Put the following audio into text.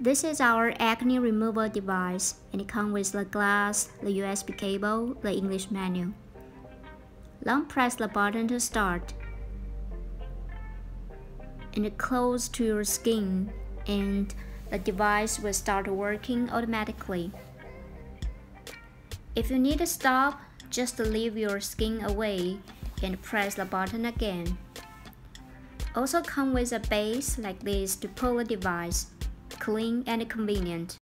This is our acne removal device, and it comes with the glass, the USB cable, the English menu. Long press the button to start, and close to your skin, and the device will start working automatically. If you need to stop, just leave your skin away and press the button again. Also come with a base like this to pull the device. Clean and convenient.